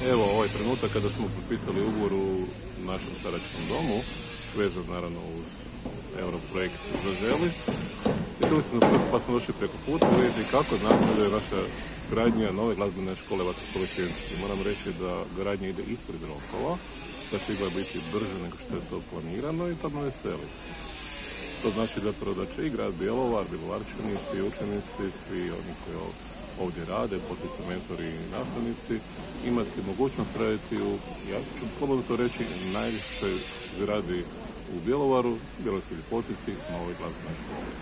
Evo, ovaj trenutak kada smo potpisali ugovor u našem staračkom domu, vezan naravno uz Europrojekt Zaželi. I tu pa smo došli preko puta vidjeti kako napreduje naša gradnja nove glazbene škole vaterpolo Sjenica. Moram reći da gradnja ide ispred rokova, da će igla biti brže nego što je to planirano i to me veseli. To znači zapravo da će i grad Bjelovar, Bjelovarčani, svi učenici, svi oni koji ovdje rade, poslije mentori i nastavnici, imati mogućnost raditi u, ja ću slobodno to reći, najvišoj zgradi u Bjelovaru, Bjelovarskoj ljepotici, na ovoj glazbenoj školi.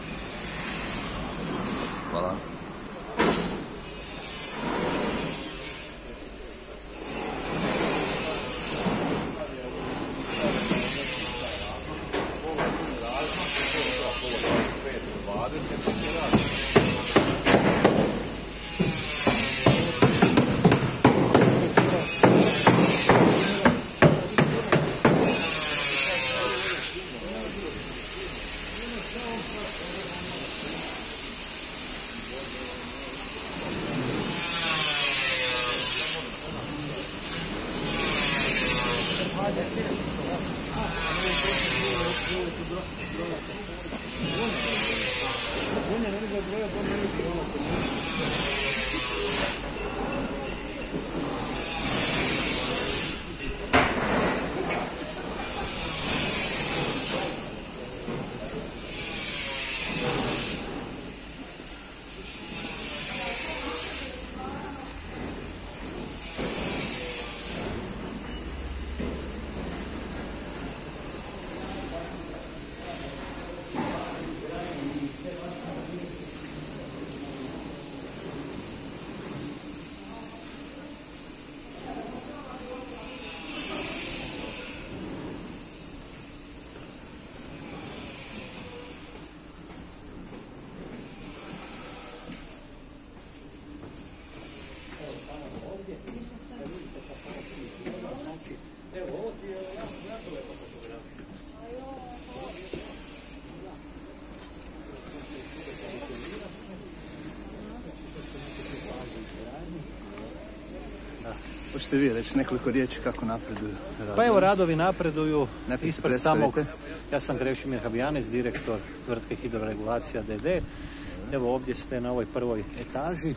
Hvala. Hoćete vi reći nekoliko riječi kako napreduju radovi? Pa evo, radovi napreduju ispred samog... Ja sam Krešimir Habjanec, direktor tvrtke Hidroregulacija d.d. Evo ovdje ste na ovoj prvoj etaži.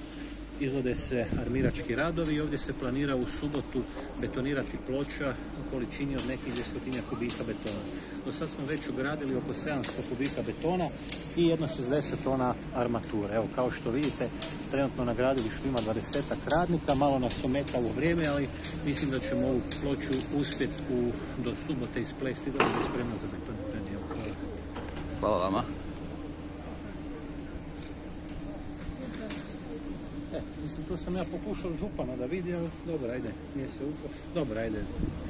Izvode se armirački radovi i ovdje se planira u subotu betonirati ploča u količini od nekih 200 kubika betona. Do sad smo već ugradili oko 700 kubika betona i jedno 60 tona armature. Evo, kao što vidite, trenutno na gradilištu ima 20-ak radnika, malo nas ometalo vrijeme, ali mislim da ćemo ovu ploču uspjeti do subote isplesti da bude spremna za betoniranje. Hvala vama. Mislim, to sam ja pokušao župana da vidi, ali dobro, ajde, nije se ufo. Dobro, ajde.